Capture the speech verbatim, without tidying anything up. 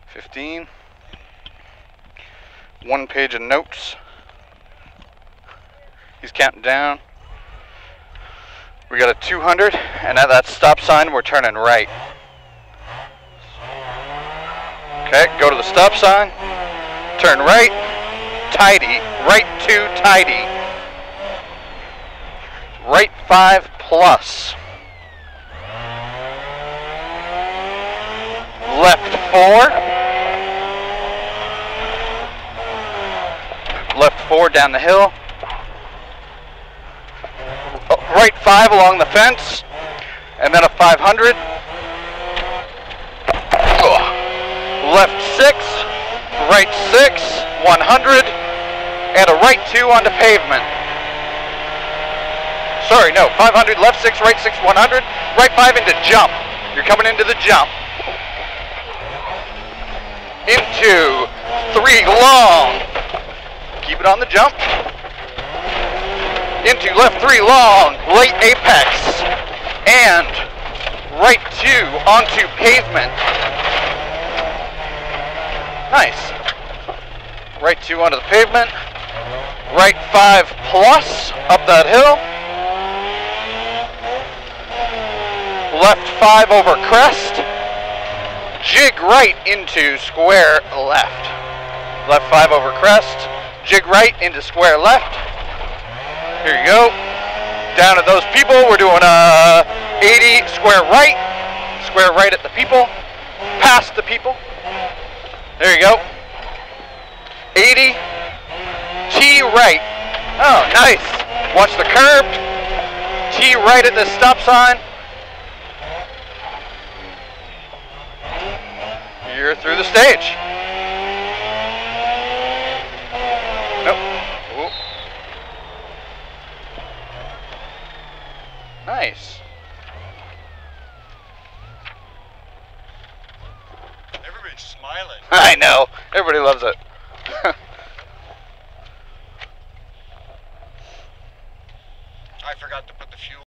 fifteen. One page of notes. He's counting down. We got a two hundred, and at that stop sign, we're turning right. Okay, go to the stop sign, turn right, tidy, right two, tidy. Right five plus. Left four. Left four down the hill. Right five along the fence, and then a five hundred. Left six, right six, one hundred, and a right two onto pavement. Sorry, no, five hundred, left six, right six, one hundred, right five into jump. You're coming into the jump. Into three long. Keep it on the jump. Into left three long, late apex, and right two onto pavement. Nice. Right two onto the pavement. Right five plus up that hill. Left five over crest. Jig right into square left. Left five over crest. Jig right into square left. Here you go. Down at those people, we're doing a eighty square right. Square right at the people. Past the people. There you go. eighty. T right. Oh, nice. Watch the curb. T right at the stop sign. You're through the stage. Nope. Ooh. Nice. Everybody's smiling. I know. Everybody loves it. I forgot to put the fuel.